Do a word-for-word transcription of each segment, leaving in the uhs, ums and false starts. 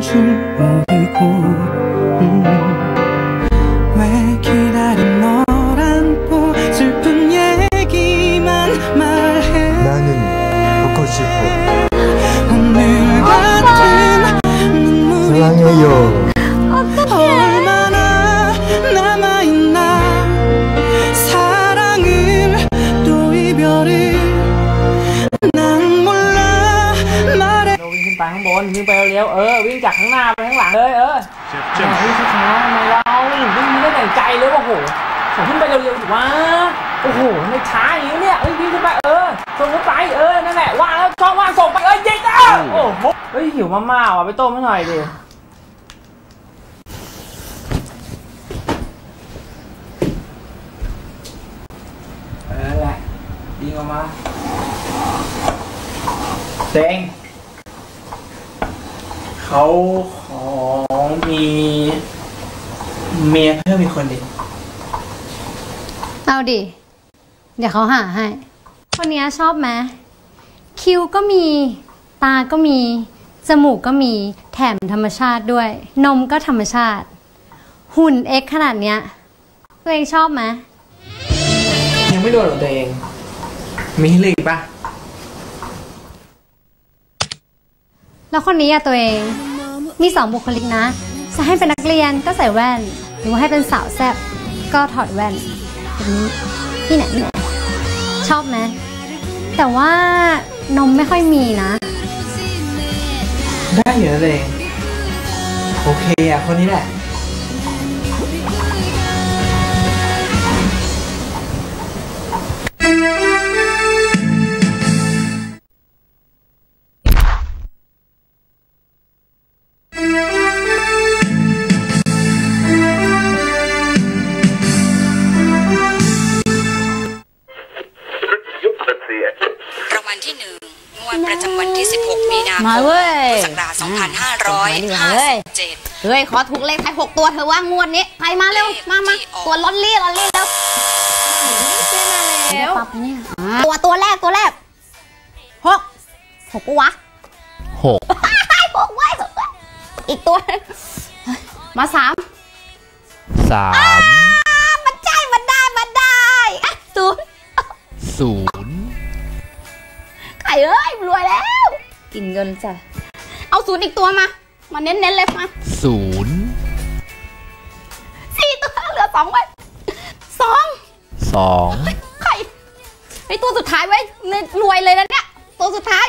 줄 모르고 음. 왜 기다린 널 안고 슬픈 얘기만 말해 나는 보고 싶어 오늘 같은 눈물이 사랑해요 얼마나 남아있나 사랑을 또 이별을 난 몰라 말해 วิ่งขึ้นไปข้างบนวิ่งไปเร็วเออวิ่งจากข้างหน้าไปข้างหลังเลยเออวิ่งช้าๆทำไมเราวิ่งไม่ได้ใจเลยว่าโหขอขึ้นไปเร็วๆถูกวะโอ้โหไม่ช้าอย่างนี้เนี่ยเอ้ยวิ่งขึ้นไปเออส่งขึ้นไปเออนั่นแหละว่างแล้วช่องว่างส่งไปเอ้ยยิงอ่ะโอ้โหเฮ้ยหิวมาม่าว่ะไปต้มให้หน่อยดิเออแหละยิงออกมาเต็งเขาของมีเมียเพิ่มอีกคนดิเอาดิเดี๋ยวเขาหาให้คนนี้ชอบไหมคิ้วก็มีตาก็มีจมูกก็มีแถมธรรมชาติด้วยนมก็ธรรมชาติหุ่นเอ็กขนาดเนี้ยตัวเองชอบไหมยังไม่โดนหรอตัวเองมีให้เลือกอีกปะแล้วคนนี้อะตัวเองมีสองบุคลิกนะจะให้เป็นนักเรียนก็ใส่แว่นหรือว่าให้เป็นสาวแซ่บก็ถอดแว่นแบบนี้นี่ไหนนี่ไหนชอบไหมแต่ว่านมไม่ค่อยมีนะได้อยู่นะตัวเองโอเคอะคนนี้แหละรางวัลที่หนึ่งงวดประจำวันที่สิบหกมีนาคมพุทธศักราชสองพันห้าร้อยห้าสิบเจ็ดเฮ้ยขอถูกเลขท้ายหกตัวเธอว่างวดนี้ใครมาเร็วมามาตัวลอตลี่ลอตลี่แล้วแล้วตัวตัวแรกตัวแรกหกหกปะวะหกหกไว้อีกตัวมาสามสามมันใจมันได้มันได้ศูนย์ศูนย์ไข่เอ้ยรวยแล้วกินเงินจ้ะเอาศูนย์อีกตัวมามาเน้นๆเลยมาศูนย์สี่ตัวเหลือสองไว้สองสองไข่ไอตัวสุดท้ายไว้รวยเลยนะเนี่ยตัวสุดท้าย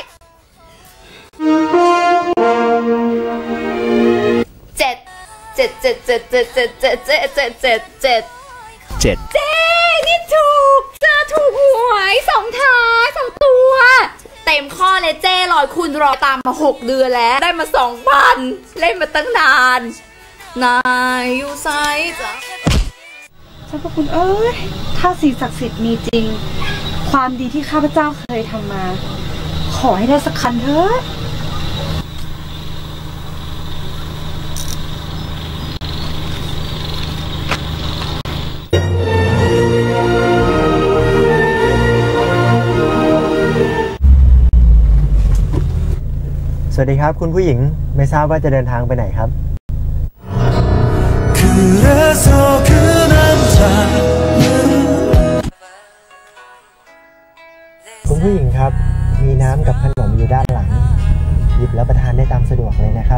เจ็ดเจ็ดเจ็ดเจ็ดเจ็ดเจ็ดเจ็ดเจ็ดเจ็ดเจ็ดเจ็ดเจ็ดเจ๊นี่ถูกจะถูกหวยสองท้ายสองตัวเต็มข้อเลยเจ๊ลอยคุณรอตามมาหกเดือนแล้วได้มาสองพันเล่นมาตั้งนานนายยูไซจ้ะเจ้าพระคุณเอ้ยถ้าสิ่งศักดิ์สิทธิ์มีจริงความดีที่ข้าพเจ้าเคยทำมาขอให้ได้สักคันเถอะสวัสดีครับคุณผู้หญิงไม่ทราบว่าจะเดินทางไปไหนครับคุณผู้หญิงครับมีน้ำกับขนมอยู่ด้านหลังหยิบแล้วประทานได้ตามสะดวกเลยนะครับ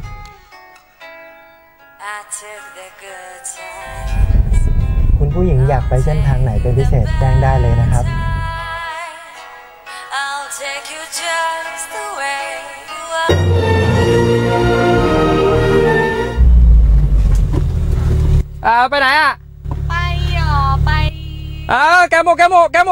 คุณผู้หญิงอยากไปเส้นทางไหนเป็นพิเศษแจ้งได้เลยนะครับอ่าไปไหนอ่ะไปหรอไปอ่าแกโมแกโมแกโม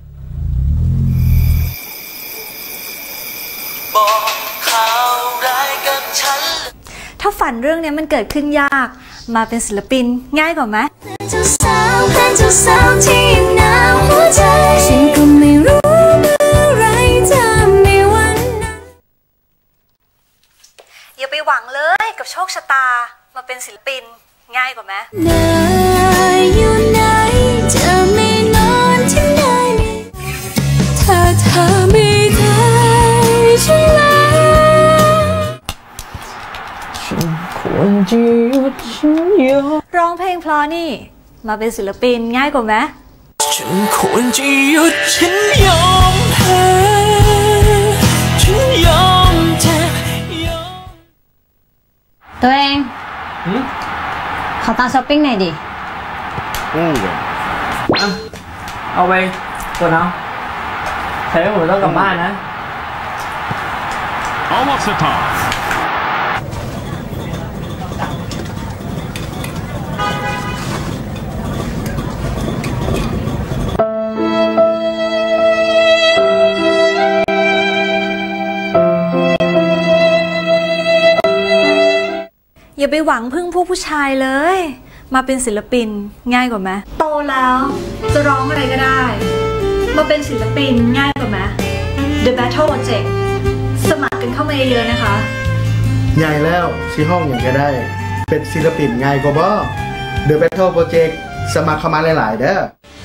ถ้าฝันเรื่องนี้มันเกิดขึ้นยากมาเป็นศิลปินง่ายกว่าไหมอย่าไปหวังเลยกับโชคชะตามาเป็นศิลปินง่ายกว่าไหมอยู่ไหนจะไม่นอนที่ไหนถ้าเธอไม่ได้ฉันแล้วควรจะหยุดฉันยอมร้องเพลงเพราะนี่มาเป็นศิลปินง่ายกว่าไหมฉันควรจะหยุดฉันยอมแพ้ฉันยอมแพ้ยอมตัวเองหืมขอตังค์ช้อปปิ้งหน่อยดิอ่ะเอาไปตัวน้องใช้ผมต้องกลับบ้านนะ Almost the top. อย่าไปหวังพึ่งผู้ผู้ชายเลย มาเป็นศิลปินง่ายกว่าไหมโตแล้วจะร้องอะไรก็ได้ มาเป็นศิลปินง่ายกว่าไหม The Battle Project สมัครกันเข้ามาเยอะๆนะคะใหญ่แล้วซีห้องอย่างก็ได้ เป็นศิลปินง่ายกว่าบ่ The Battle Project สมัครเข้ามาหลายๆเด้อ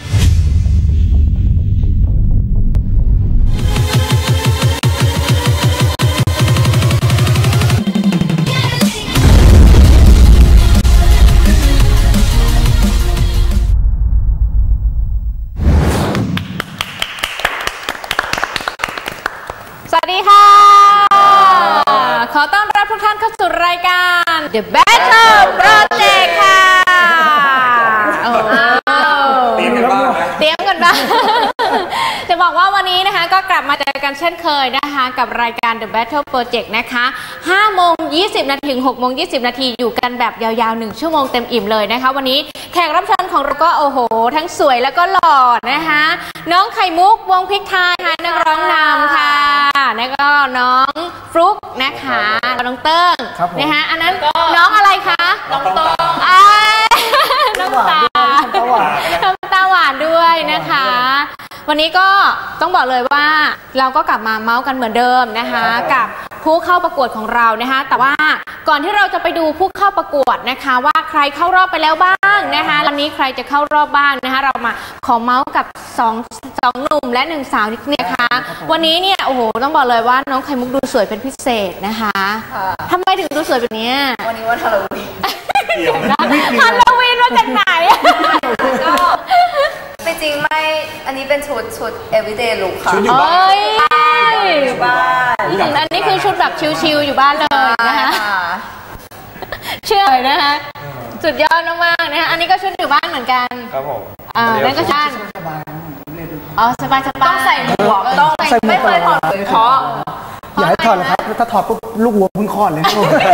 สวัสดีค่ะ ขอต้อนรับทุกท่านเข้าสู่รายการ The Battle Project ค่ะโอ้เตรียมกันบ้างเตรียมกันบ้างจะบอกว่าวันนี้นะคะก็กลับมาเจอกันเช่นเคยนะคะกับรายการ The Battle Project นะคะห้าโมงยี่สิบนาทีถึงหกโมงยี่สิบนาทีอยู่กันแบบยาวๆหนึ่งชั่วโมงเต็มอิ่มเลยนะคะวันนี้แขกรับเชิญของเราก็โอ้โหทั้งสวยแล้วก็หล่อนะคะน้องไข่มุกวงพริกไทยค่ะนักร้องนำค่ะแล้วก็น้องฟลุ๊กนะคะน้องเติ้งนะคะอันนั้นน้องอะไรคะน้องตองน้องตาน้องตาหวานด้วยนะคะวันนี้ก็ต้องบอกเลยว่าเราก็กลับมาเมาส์กันเหมือนเดิมนะคะกับผู้เข้าประกวดของเรานะคะแต่ว่าก่อนที่เราจะไปดูผู้เข้าประกวดนะคะว่าใครเข้ารอบไปแล้วบ้างนะคะวันนี้ใครจะเข้ารอบบ้างนะคะเรามาขอเมาส์กับสองสองหนุ่มและหนึ่งสาวนิดนึงนะคะวันนี้เนี่ยโอ้โหต้องบอกเลยว่าน้องไข่มุกดูสวยเป็นพิเศษนะคะทำไมถึงดูสวยแบบนี้วันนี้วันฮาโลวีนฮาโลวีนมาจากไหนก็ไม่จริงไม่อันนี้เป็นชุดชุด everyday look ค่ะชุดอยู่บ้านอยู่บ้านอันนี้คือชุดแบบชิลๆอยู่บ้านเลยนะคะเชื่อเลยนะคะสุดยอดมากๆนะคะอันนี้ก็ชุดอยู่บ้านเหมือนกันครับผมอ่านั่นก็ชันอ๋อสบายๆต้องใส่หมวกต้องไม่เคยถอดเลยเพราะอย่าให้ถอดเลยครับถ้าถอดปุ๊บลูกหัวพึ่งคลอดเลย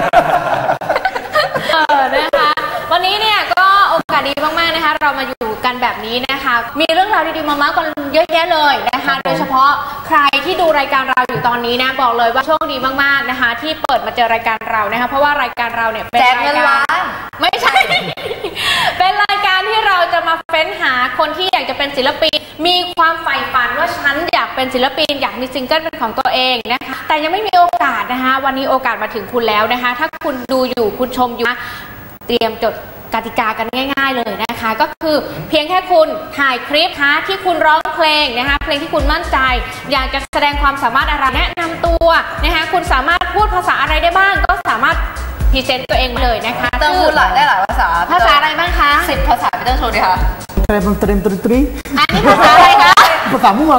เออนะคะวันนี้เนี่ยก็โอกาสดีมากๆนะคะเรามาอยู่กันแบบนี้นะคะมีเรื่องราวดีๆมาเมาส์กันเยอะแยะเลยนะคะโดยเฉพาะใครที่ดูรายการเราอยู่ตอนนี้นะบอกเลยว่าโชคดีมากๆนะคะที่เปิดมาเจอรายการเรานะคะเพราะว่ารายการเราเนี่ยเป็นรายการไม่ใช่เป็นรายการที่เราจะมาเฟ้นหาคนที่อยากจะเป็นศิลปินมีความใฝ่ฝันว่าฉันอยากเป็นศิลปินอยากมีซิงเกิลเป็นของตัวเองนะคะแต่ยังไม่มีโอกาสนะคะวันนี้โอกาสมาถึงคุณแล้วนะคะถ้าคุณดูอยู่คุณชมอยู่เตรียมจดกติกากันง่ายๆเลยนะคะก็คือเพียงแค่คุณถ่ายคลิปคะที่คุณร้องเพลงนะคะเพลงที่คุณมั่นใจอยากจะแสดงความสามารถอะไรแนะนำตัวนะคะคุณสามารถพูดภาษาอะไรได้บ้างก็สามารถพรีเซนต์ตัวเองมาเลยนะคะต้องพูดหลายได้หลายภาษาภาษาอะไรบ้างคะสิบภาษาพี่ต้องโชว์ดิค่ะเตรียมเตรียมตรีอันนี้ภาษาอะไรคะภาษามั่ว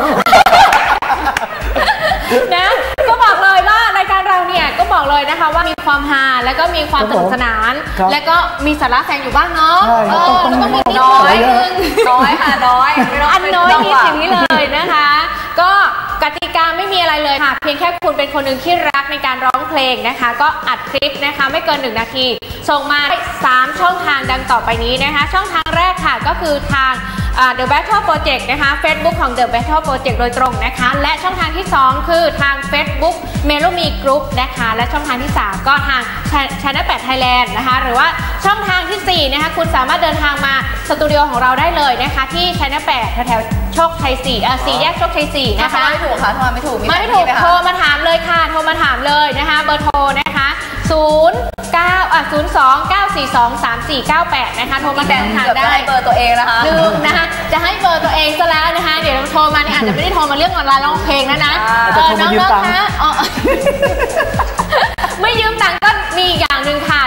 นะก็บอกเลยว่ารายการเราเนี่ยก็บอกเลยนะคะว่ามีความฮาแล้วก็มีความสนุกสนานแล้วก็มีสาระแฝงอยู่บ้างเนาะเออแล้วก็มีน้อยนึงน้อยค่ะน้อยอันน้อยนิดอย่างนี้เลยนะคะก็กติกาไม่มีอะไรเลยค่ะเพียงแค่คุณเป็นคนหนึ่งที่รักในการร้องเพลงนะคะก็อัดคลิปนะคะไม่เกินหนึ่งนาทีส่งมาสามช่องทางดังต่อไปนี้นะคะช่องทางแรกค่ะก็คือทางThe Battle Project นะคะ Facebook ของ The Battle Project โดยตรงนะคะและช่องทางที่สองคือทาง Facebook Melody Group นะคะและช่องทางที่สามก็ทาง Channel แปด Thailand นะคะหรือว่าช่องทางที่สี่นะคะคุณสามารถเดินทางมาสตูดิโอของเราได้เลยนะคะที่ Channel แปดแถวๆโชคชัยสี่อ่ะสี่แยกโชคชัยสี่นะคะไม่ถูกค่ะโทรไม่ถูกไม่ถูกโทรมาถามเลยค่ะโทรมาถามเลยนะคะเบอร์โทรนะคะศูนย์เก้าอ่ะศูนย์สองเก้าสี่สองสามสี่เก้าแปดนะคะโทรมาแบ่งทางได้เบอร์ตัวเองนะคะลืมนะคะจะให้เบอร์ตัวเองซะแล้วนะคะเดี๋ยวโทรมาเนี่ยอาจจะไม่ได้โทรมาเรื่องออนไลน์ร้องเพลงนะนะเออน้องๆคะไม่ยืมตังค์ก็มีอย่างหนึ่งค่ะ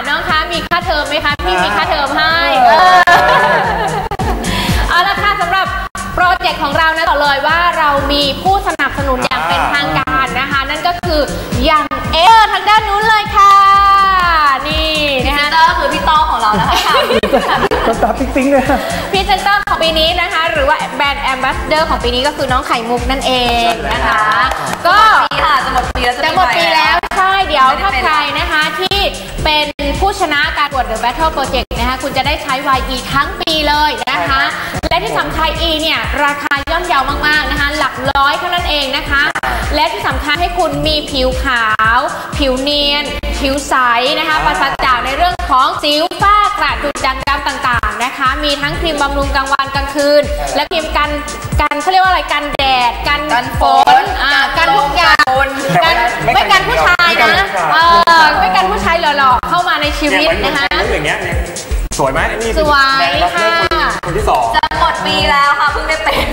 ตาตาปิ๊งปิ๊งเลยพรีเซนเตอร์ของปีนี้นะคะหรือว่าแบรนด์แอมบาสเดอร์ของปีนี้ก็คือน้องไข่มุกนั่นเองนะคะก็ปีค่ะจะหมดปีแล้วจะหมดปีแล้วใช่เดี๋ยวถ้าใครนะคะที่เป็นผู้ชนะการประกวด The Battle Project นะคะคุณจะได้ใช้ วาย อี ทั้งปีเลยนะคะและที่สำคัญ E เนี่ยราคาย่อมเยาวมากๆนะคะหลักร้อยเท่านั้นเองนะคะและที่สำคัญให้คุณมีผิวขาวผิวเนียนผิวใสนะคะปราศจากในเรื่องของสิวฝ้ากระจุดด่างดำต่างๆนะคะมีทั้งครีมบำรุงกลางวันกลางคืนและครีมกันกันเขาเรียกว่าอะไรกันแดดกันฝนอ่ากันทุกอย่างกันไม่กันผู้ชายนะเออไม่กันผู้ชายหล่อๆเข้ามาในชีวิตนะคะอย่างเงี้ยสวยไหมนี่สวยค่ะคนที่สองจะหมดปีแล้วค่ะเพิ่งได้เป็น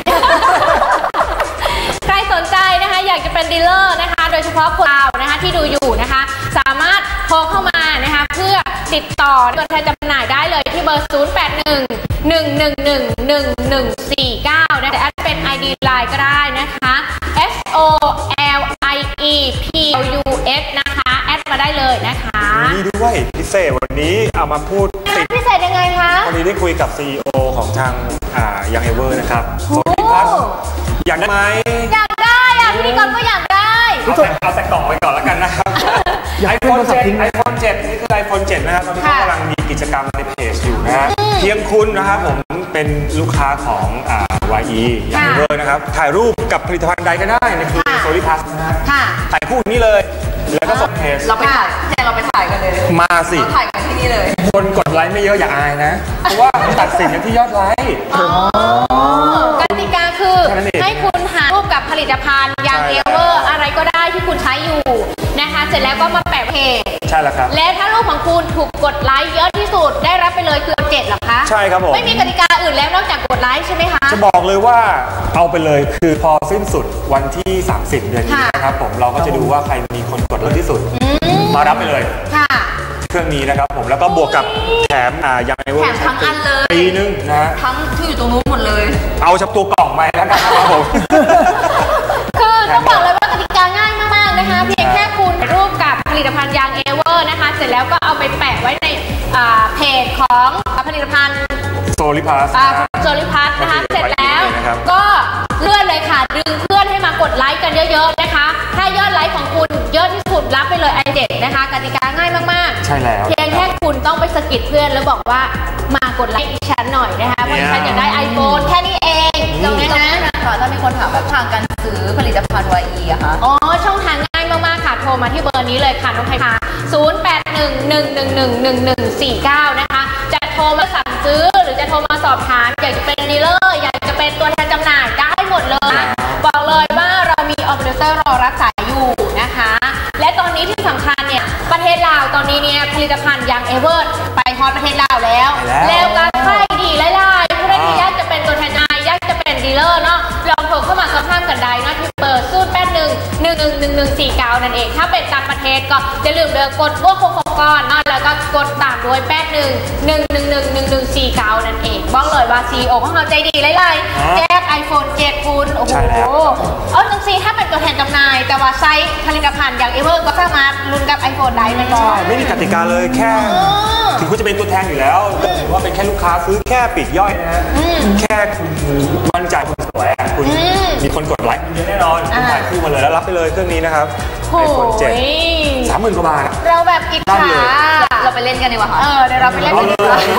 ใครสนใจนะคะอยากจะเป็นดีลเลอร์นะคะโดยเฉพาะคนเรานะคะที่ดูอยู่นะคะสามารถโทรเข้ามานะคะเพื่อติดต่อตัวแทนจำหน่ายได้เลยที่เบอร์ ศูนย์ แปด หนึ่ง หนึ่ง หนึ่ง หนึ่ง หนึ่ง หนึ่ง สี่ เก้า นะแต่แอดเป็น ไอ ดี ไลน์ก็ได้นะคะ S O L I E P U S นะคะแอดมาได้เลยนะคะนี่ด้วยพิเศษวันนี้เอามาพูดพิเศษยังไงคะวันนี้ได้คุยกับ ซี อี โอ ของทางอ่ายังเอเวอร์นะครับโซนิพัฒน์อยากได้ไหมอยากได้อะพิธีกรก็อยากได้เอาแต่เอาแต่กล่องไว้ก่อนแล้วกันนะครับไอโฟนเจ็ดไอโฟนเจ็ดนี่คือไอโฟนเจ็ดนะครับตอนนี้กำลังมีกิจกรรมในเพจอยู่นะฮะเพียงคุณนะครับผมเป็นลูกค้าของอ่า วาย อี ยังเอเวอร์นะครับถ่ายรูปกับผลิตภัณฑ์ใดก็ได้ในคือโซลิพัสนะฮะถ่ายคู่นี้เลยแล้วก็ส่งเพจเราไปถ่ายแทนเราไปถ่ายกันเลยมาสิถ่ายกันที่นี่เลยคนกดไลค์ไม่เยอะอย่าอายนะเพราะว่าตัดสินกันที่ยอดไลค์กติกาคือให้คุณหารูปกับผลิตภัณฑ์ยังเอเวอร์อะไรก็ได้ที่คุณใช้อยู่นะคะเสร็จแล้วก็มาแปะเพจใช่แล้วครับและถ้ารูปของคุณถูกกดไลค์เยอะที่สุดได้รับไปเลยคือเจ็ดหรอคะใช่ครับผมไม่มีกติกาอื่นแล้วนอกจากกดไลค์ใช่ไหมคะจะบอกเลยว่าเอาไปเลยคือพอสิ้นสุดวันที่สามสิบเดือนนี้นะครับผมเราก็จะดูว่าใครมีคนกดเยอะที่สุดมารับไปเลยค่ะเครื่องนี้นะครับผมแล้วก็บวกกับแถมอ่ายังไงว่าแถมทั้งอันเลยปีนึงนะทั้งที่อยู่ตรงนู้นหมดเลยเอาจับตัวกล่องไปแล้วกันครับผมคือต้องบอกเลยว่ากติกาง่ายมากๆนะคะเพียงแค่คุณรูปกับผลิตภัณฑ์ยังเอเวอร์นะคะเสร็จแล้วก็เอาไปแปะไว้ในเพจของผลิตภัณฑ์โซลิพัสโซลิพัสนะคะเสร็จแล้วก็เลื่อนเลยค่ะดึงเพื่อนให้มากดไลค์กันเยอะๆนะคะถ้ายอดไลค์ของคุณเยอะที่สุดรับไปเลยไอเจ็ดนะคะกติกาง่ายมากๆใช่แล้วเพียงแค่คุณต้องไปสะกิดเพื่อนแล้วบอกว่ามากดไลค์อีฉันหน่อยนะคะเพราะฉันอยากได้ ไอโฟน แค่นี้เองตรงนี้นะถ้ามีคนถามแบบทางการซื้อผลิตภัณฑ์ วาย อี อะคะอ๋อช่องทางง่ายมากๆค่ะโทรมาที่เบอร์นี้เลยค่ะน้องไทยค่ะ ศูนย์ แปด หนึ่ง หนึ่ง หนึ่ง หนึ่ง หนึ่ง หนึ่ง สี่ เก้า นะคะจะโทรมาสั่งซื้อหรือจะโทรมาสอบถามอยากจะเป็นดีลเลอร์อยากจะเป็นตัวแทนจำหน่ายได้หมดเลยบอกเลยว่าเรามีออเปอเรเตอร์รอรับสายอยู่นะคะและตอนนี้ที่สำคัญเนี่ยประเทศลาวตอนนี้เนี่ยผลิตภัณฑ์ยังเอเวอร์ไปฮอตประเทศลาวแล้วแล้วการขายดีหลายๆผู้ที่อยากจะเป็นตัวแทนจำหน่ายอยากจะเป็นดีลเลอร์เนาะลองโทรเข้ามาสอบถามกันได้นะที่เบอร์ศูนย์ แปด หนึ่ง หนึ่ง หนึ่ง หนึ่ง หนึ่ง สี่ เก้านั่นเองถ้าเป็นต่างประเทศก็อย่าลืมเดินกดบวกหกหกก้อนนะแล้วก็กดตามด้วยแปด หนึ่ง หนึ่ง หนึ่ง หนึ่ง หนึ่ง หนึ่ง สี่ เก้านั่นเองบอกเลยว่า ซี อี โอ ของเราใจดีหลายๆแจก ไอโฟน เจ็ด คุณโอ้โหเอาจังซีถ้าเป็นตัวแทนจำหน่ายแต่ว่าไซส์ผลิตภัณฑ์อย่างเอเวอร์ก็สามารถลุ้นกับ ไอโฟน ได้ไหมบอสไม่มีกติกาเลยแค่ถึงคุณจะเป็นตัวแทนอยู่แล้วถือว่าเป็นแค่ลูกค้าซื้อแค่ปีกย่อยนะแค่คุณมั่นใจคุณสวยคุณมีคนกดไลค์เยอะแน่นอนคุณถ่ายคู่มาเลยแล้วรับไปเลยเครื่องนี้นะครับไอโฟนเจ็ดสามหมื่นกว่าบาทเราแบบอิจฉาเราไปเล่นกันดีกว่าเออเดี๋ยวเราไปเล่นกันดีกว่า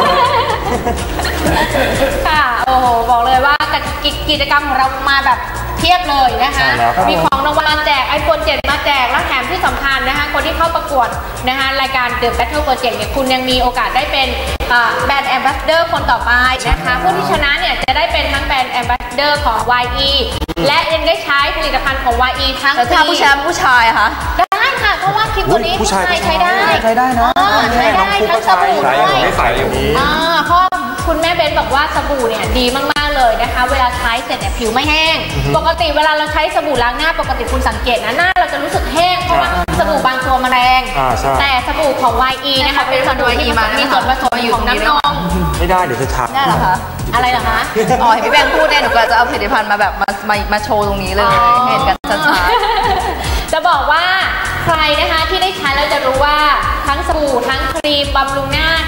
ค่ะโอ้โหบอกเลยว่ากิจกรรมของเรามาแบบเทียบเลยนะคะมีของรางวัลมาแจก ไอโฟน เจ็ด มาแจกและแถมที่สำคัญนะคะคนที่เข้าประกวดนะคะรายการ The Battle Project เนี่ยคุณยังมีโอกาสได้เป็นแบรนด์แอมบาสเดอร์คนต่อไปนะคะผู้ที่ชนะเนี่ยจะได้เป็นทั้งแบรนด์แอมบาสเดอร์ของ วาย อี และยังได้ใช้ผลิตภัณฑ์ของ วาย อี ทั้งปีถ้าผู้ชายผู้ชายคะได้ค่ะเพราะว่าคลิปตัวนี้ผู้ชายใช้ได้ใช้ได้นะใช้ได้ทั้งสบู่ด้วยไม่ใส่อย่างนี้เพราะคุณแม่เบนบอกว่าสบู่เนี่ยดีมากๆเลยนะคะเวลาใช้เสร็จเนี่ยผิวไม่แห้งปกติเวลาเราใช้สบู่ล้างหน้าปกติคุณสังเกตนะหน้าเราจะรู้สึกแห้งเพราะว่าสบู่บางตัวมันแรงแต่สบู่ของ วาย อี นะคะเป็นสบู่ที่มีส่วนผสมของน้ำนมไม่ได้เดี๋ยวจะทักได้เหรอคะอะไรเหรอคะอ๋อเห็นพี่แบงค์พูดเนี่ยหนูก็จะเอาผลิตภัณฑ์มาแบบมามามาโชว์ตรงนี้เลยเห็นกันชัดๆจะบอกว่าใครนะคะที่ได้ใช้แล้วจะรู้ว่าทั้งสบู่ทั้งครีมบำรุงหน้าทั้งกลาง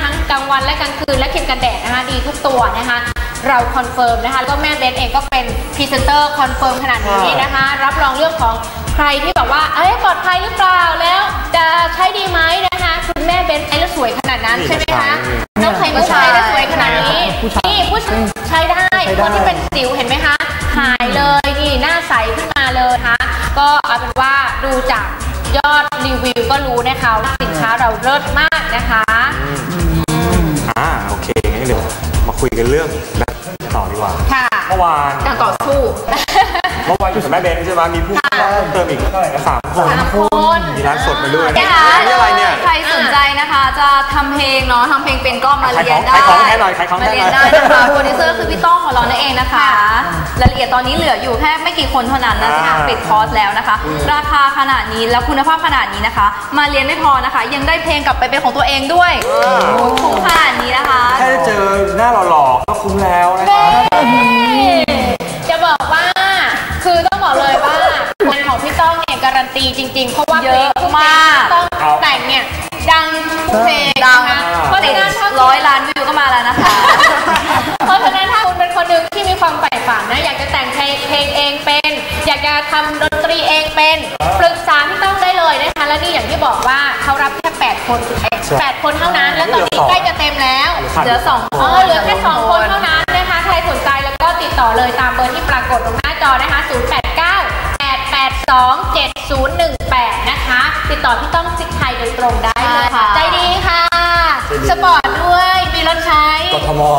วันและกลางคืนและครีมกันแดดนะคะดีทุกตัวนะคะเราคอนเฟิร์มนะคะแล้วก็แม่เบนเองก็เป็นพรีเซนเตอร์คอนเฟิร์มขนาดนี้นะคะรับรองเรื่องของใครที่แบบว่าเอ้ยปลอดภัยหรือเปล่าแล้วจะใช้ดีไหมนะคะคุณแม่เบนใช้แล้วสวยขนาดนั้นใช่ไหมคะน้องไข่มุกใช้แล้วสวยขนาดนี้นี่ผู้ชายใช้ได้คนที่เป็นสิวเห็นไหมคะหายเลยนี่หน้าใสขึ้นมาเลยนะคะก็เอาเป็นว่าดูจากยอดรีวิวก็รู้นะคะสินค้าเราเลิศมากนะคะอ่าโอเคงั้นเดี๋ยวมาคุยกันเรื่องแบทเทิลต่อดีกว่าค่ะเมื่อวานการต่อสู้เมื่อวานอยู่กับแม่เบนใช่ไหมมีผู้เพิ่มเติมอีกเท่าไหร่นะสามคนมีร้านสดมาด้วยนี่อะไรเนี่ยใครสนใจนะคะจะทำเพลงเนาะทำเพลงเป็นก็มาเรียนได้ขายของแค่หน่อยขายของแค่หน่อยมาเรียนได้นะคะโปรดิวเซอร์คือพี่ต้องของเรานั่นเองนะคะรายละเอียดตอนนี้เหลืออยู่แค่ไม่กี่คนเท่านั้นนะจะปิดคอร์สแล้วนะคะราคาขนาดนี้แล้วคุณภาพขนาดนี้นะคะมาเรียนไม่พอนะคะยังได้เพลงกลับไปเป็นของตัวเองด้วยคุ้มขนาดนี้นะคะแค่เจอหน้าหล่อๆก็คุ้มแล้วนะคะจะบอกว่าคือต้องบอกเลยว่างานของพี่ต้องเนี่ยการันตีจริงๆเพราะว่าเพลงทุกเพลงต้องแต่งเนี่ยดังทุกเพลงนะคะเพราะฉะนั้นถ้าร้อยล้านวิวก็มาแล้วนะคะเพราะฉะนั้นถ้าคุณเป็นคนหนึ่งที่มีความใฝ่ฝันนะอยากจะแต่งเพลงเพลงเองเป็นอยากจะทำดนตรีเองเป็นปรึกษาพี่ต้องได้เลยนะคะและนี่อย่างที่บอกว่าเขารับแค่แปดคนแปดคนเท่านั้นแล้วตอนนี้ใกล้จะเต็มแล้วเหลือสองเออเหลือแค่สองคนเท่านั้นนะคะใครสนใจแล้วก็ติดต่อเลยตามเบอร์ที่ปรากฏตรงหน้าจอนะคะศูนย์ แปด เก้า แปด แปด สอง เจ็ด ศูนย์ หนึ่ง แปดนะคะติดต่อพี่ต้องซิกไทยโดยตรงได้เลยค่ะใจดีค่ะสปอร์ตด้วยมีรถใช้กทม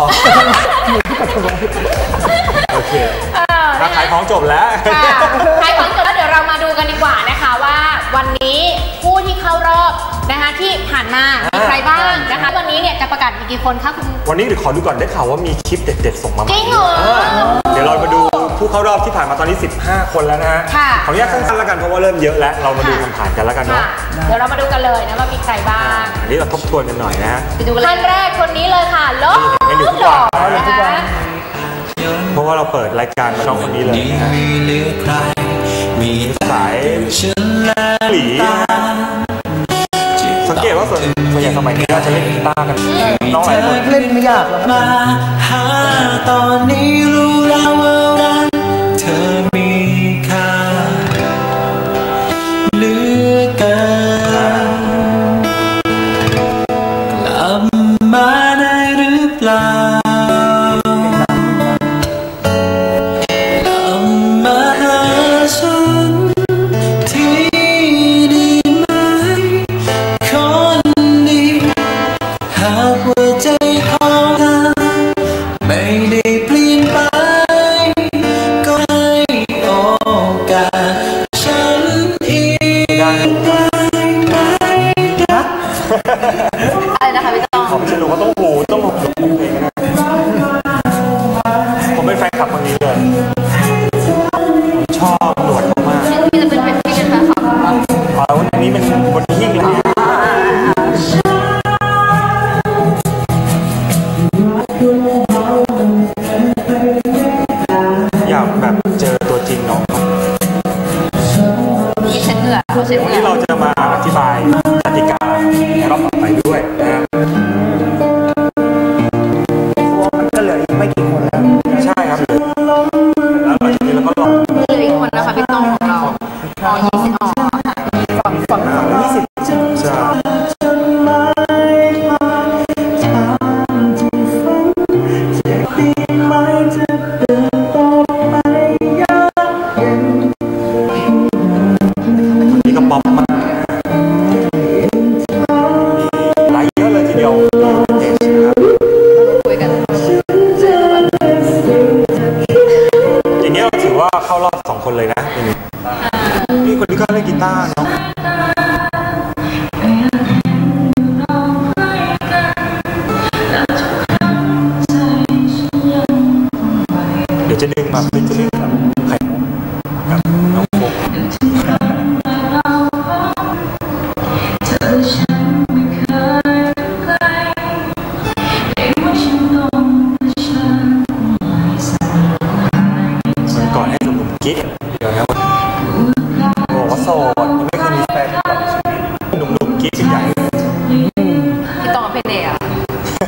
โอเคขายของจบแล้วขายของจบแล้วเดี๋ยวเรามาดูกันดีกว่านะคะว่าวันนี้ผู้ที่เข้ารอบนะคะที่ผ่านมามีใครบ้างนะคะวันนี้เนี่ยจะประกาศมีกี่คนคะคุณวันนี้เดี๋ยวขอดูก่อนได้ข่าวว่ามีคลิปเด็ดๆส่งมาจริงเหรอเดี๋ยวเรามาดูผู้เข้ารอบที่ผ่านมาตอนนี้สิบห้าคนแล้วนะฮะขออนุญาตสั้นๆแล้วกันเพราะว่าเริ่มเยอะแล้วเรามาดูกันผ่านกันแล้วกันเนาะเดี๋ยวเรามาดูกันเลยนะว่ามีใครบ้างอันนี้เราทบทวนกันหน่อยนะไปดูท่านแรกคนนี้เลยค่ะลบหล่อนะคะเพราะว่าเราเปิดรายการน้องคนนี้เลยนะมีสายหลีสังเกตว่าส่วนส่วนใหญ่สมัยนี้ก็จะเล่นกีตาร์กันน้องหลายคนเล่นไม่ยากหรอกมาหาตอนนี้รู้แล้วว่ารักเธอมีค่าเหลือเกินกลับมาได้หรือเปล่าอะไรนะคะพี่ต้องผมจะรู้ว่าต้องหูต้องหูเพลงนะผมเป็นแฟนคลับคนนี้เลยชอบหนวดมากพี่จะเป็นเป็นพี่เป็นแฟนคลับอ๋อวันนี้มันบนหิ้งเลยอยากแบบเจอตัวจริงน้องนี่ฉันเหนื่อยเขาเช็ดเหนื่อยวันนี้เราจะมาอธิบายกติกาในรอบต่อไปด้วยนะครับ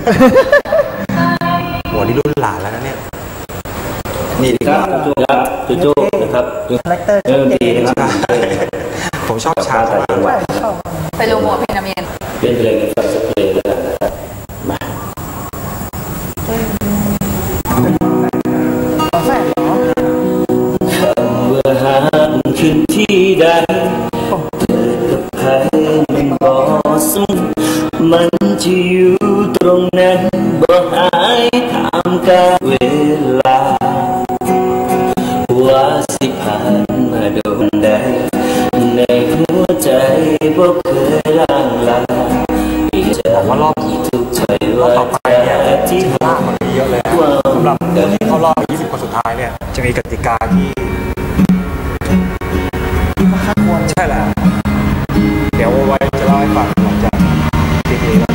โหนี่รุ่นหลานแล้วนะเนี่ยนี่ครับจูโจ้ครับจูโจ้นะครับคาแรคเตอร์ชุดดีนะครับผมชอบชาติมากไปลงหัวเพลงน้ำเย็นเป็นเพลงในฟังสักเพลงแล้วกันนะครับมาเมื่อหากขึ้นที่ใดเกิดกับใครมันบ่สุ่มมันจะอยู่ตรงนั้นบ่หายถามกาลเวลาว่าสิผ่านมาโดนใดในหัวใจบ่เคยล่างลาบอกว่ารอบทุกใจว่าต่อไปเนี่ยที่มากกว่านี้เยอะเลยสำหรับคนที่เข้ารอบยี่สิบคนสุดท้ายเนี่ยจะมีกติกาที่ใช่แหละเดี๋ยวไว้จะเล่าให้ฟังหลังจากคลิปนี้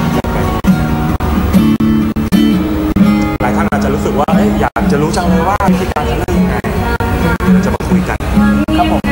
หลายท่านอาจจะรู้สึกว่าอยากจะรู้จังเลยว่าวิธีการจะเล่นยังไงเราจะมาคุยกันครับผม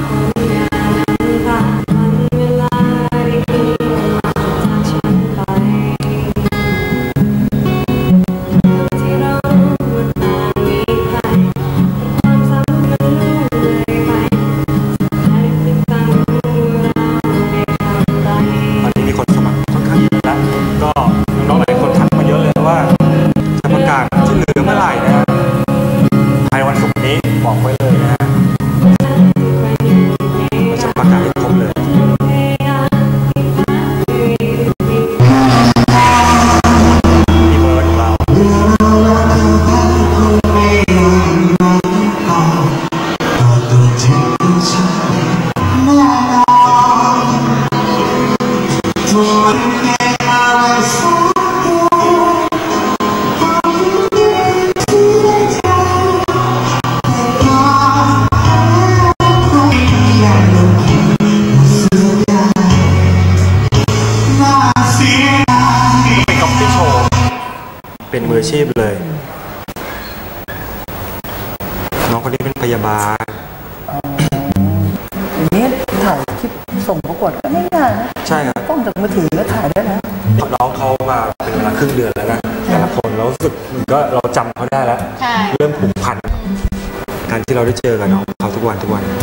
เป็นมืออาชีพเลยน้องคนนี้เป็นพยาบาลอย่างนี้ถ่ายคลิปส่งประกวดก็ไม่ง่ายนะใช่ครับกล้องจากมือถือแล้วถ่ายได้นะน้องเขามาเป็นเวลาครึ่งเดือนแล้วนะแต่ละคนเราสึกก็เราจำเขาได้แล้วเริ่มผูกพันการที่เราได้เจอกับน้องเขาทุกวันทุกวัน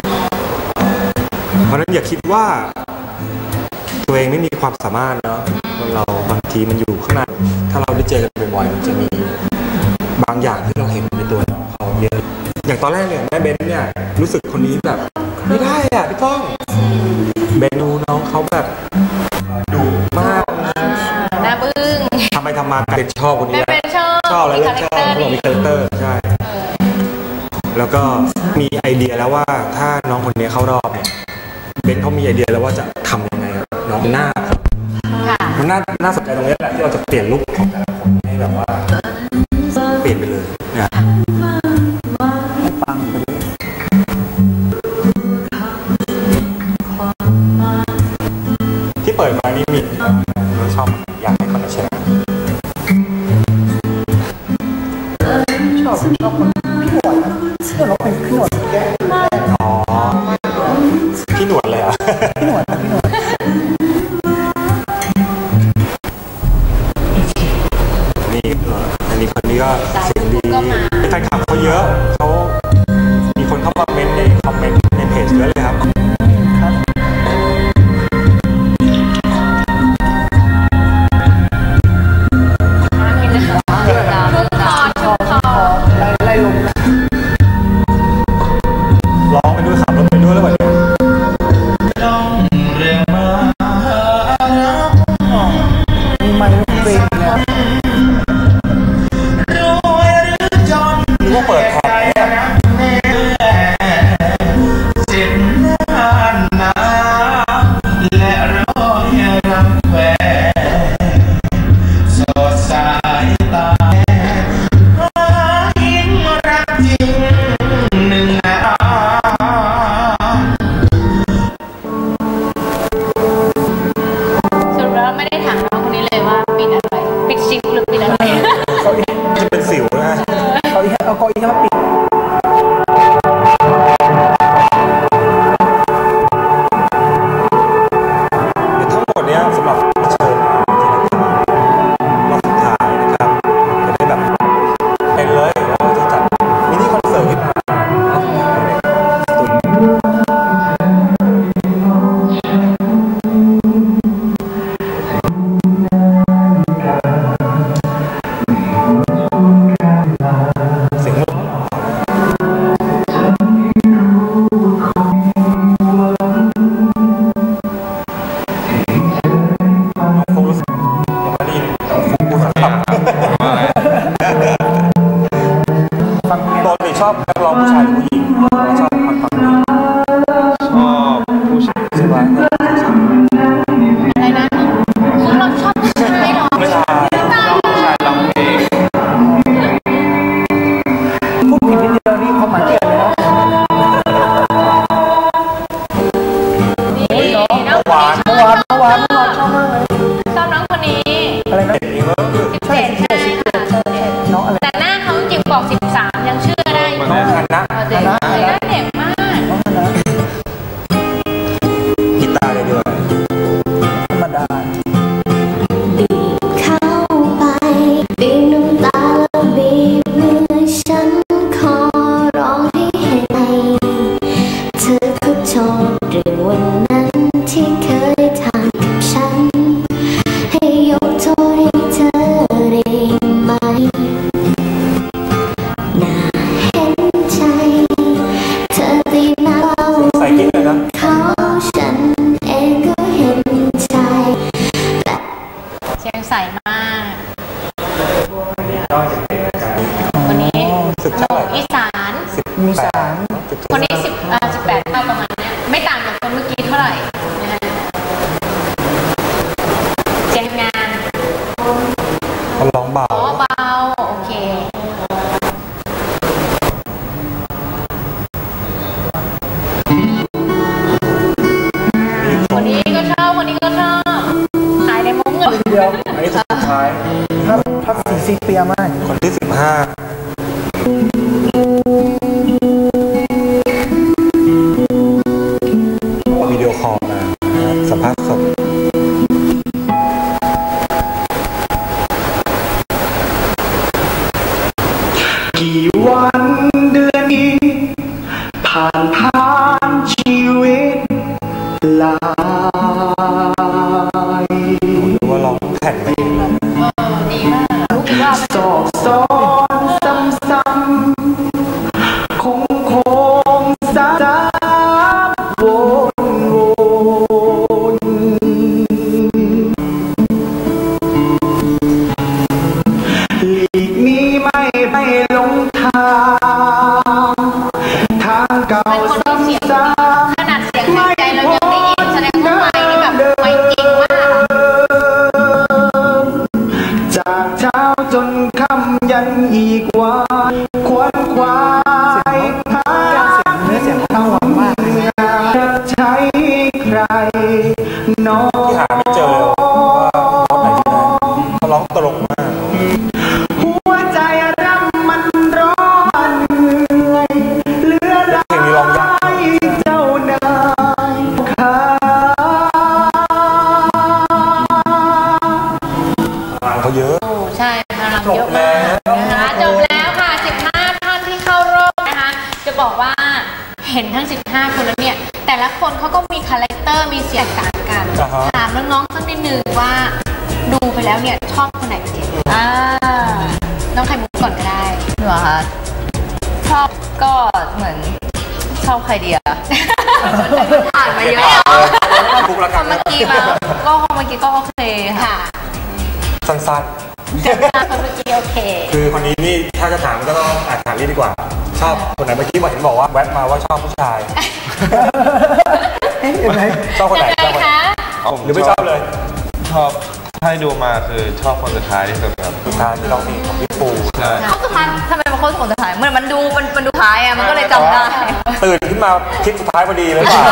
เพราะฉะนั้นอย่าคิดว่าตัวเองไม่มีความสามารถเนาะเราบางทีมันอยู่ข้างในถ้าเราได้เจอกันบ่อยๆมันจะมีบางอย่างที่เราเห็นในตัวน้องเขาเยอะอย่างตอนแรกเนี่ยแม่เบนเนี่ยรู้สึกคนนี้แบบไม่ได้อ่ะพี่ก้องเบนดูน้องเขาแบบดุมากน่าบึ้งทำไมทำมาเป็นชอบคนนี้แล้วชอบแล้วเริ่มชอบเขาบอกมีคาแรคเตอร์ใช่แล้วก็มีไอเดียแล้วว่าถ้าน้องคนนี้เข้ารอบเนี่ยเบนเขามีไอเดียแล้วว่าจะทำยังไงน้องหน้ามันน่าน่าสนใจตรงนี้แหละที่เราจะเปลี่ยนลุคของแต่ละคนให้แบบว่าเปลี่ยนไปเลยเนี่ยให้ฟังไปเลยที่เปิดมานี่มีเราชอบอยากให้คนมาชนะชอบชอบคนพี่หนวดนะเพื่อนเราเป็นพี่หนวดแก่อ๋อพี่หนวดเลยอ่ะพี่หนวดนะพี่หนวดอันนี้คนนี้ก็เสียงดีแฟนคลับเขาเยอะเขามีคนเข้ามาเมนในคอมเมนต์ในเพจเยอะเลยครับร้องไปด้วยขับรถไปด้วยแล้วแบบนี้มีไมค์เพลงเนี่ยนึกว่าเปิดแผ่นใสมากคนนี้อีสานมีสามคนนี้สิบอ่าสิบแปดเท่าประมาณเนี้ยไม่ต่างจากคนเมื่อกี้เท่าไหร่นะฮะเสียงงานเขาร้องเบาอ๋อเบาโอเคคนนี้ก็ชอบคนนี้ก็ชอบขายในมุ้งเงินเดียวอันนี้คนสุดท้ายถ้าถ้าสีซีเปียมากคนที่สิบห้าวิดีโอคอลมาสัมภาษณ์สดกี่วันเดือนนี้ผ่านผ่านชีวิตหลายดูว่าร้องแผ่นไปดีมากรู้สึกว่าสอบซ้อนซ้ำๆคงคงซ้ำวนวนหลีกนี้ไม่ไปลงทางทางเก่าซ้ำๆขนาดเสียงหายใจเรายังได้ยินแสดงว่าไมค์นี่แบบไมค์จริงมากจากเช้าจนค่ำยันอีกวันควนควายหาเนื้อเสียงเข้าหวังมากจะใช้ใครน้องที่หาไม่เจอเลยว่าเขาร้องตลกมากหัวใจรำมันร้อนเหนื่อยเลือดไหลเจ้านายขาเขาเยอะโอ้ใช่พลังเยอะมากนะคะจบแล้วค่ะสิบห้าท่านที่เข้ารอบนะคะจะบอกว่าเห็นทั้งสิบห้าคนแล้วเนี่ยแต่ละคนเขาก็มีคาแรคเตอร์มีเสียงต่างกันถามน้องๆสักนิดนึงว่าดูไปแล้วเนี่ยชอบคนไหนเป็นพิเศษอ่าน้องไข่มุกก่อนก็ได้เหรอคะชอบก็เหมือนชอบใครดีอะอ่านมาเยอะคนเมื่อกี้มาก็คนเมื่อกี้ก็โอเคค่ะสั้นๆคนเมื่อกี้โอเคคือคนนี้นี่ถ้าจะถามก็ต้องอ่านถามนี่ดีกว่าชอบคนไหนเมื่อกี้บอกเห็นบอกว่าแวะมาว่าชอบผู้ชายเห็นไหมชอบคนไหนชอบคนไหนหรือไม่ชอบเลยชอบให้ดูมาคือชอบคนสุดท้ายที่สุดครับสุดท้ายที่ร้องเพลงของพี่ปูใช่เขาสุดท้ายทำไมมันโคตรสุดท้ายเหมือนมันดูมันมันดูท้ายอะมันก็เลยจำได้ตื่นขึ้นมาคิดสุดท้ายพอดีเลยป่ะ